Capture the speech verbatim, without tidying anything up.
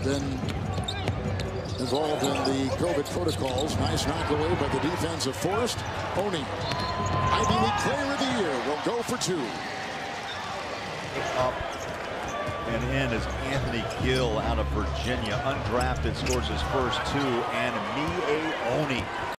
been involved in the COVID protocols. Nice knock away by the defense of Forrest. Oni, Ivy League Player of the Year, will go for two. Up and in is Anthony Gill out of Virginia, undrafted, scores his first two, and Miye Oni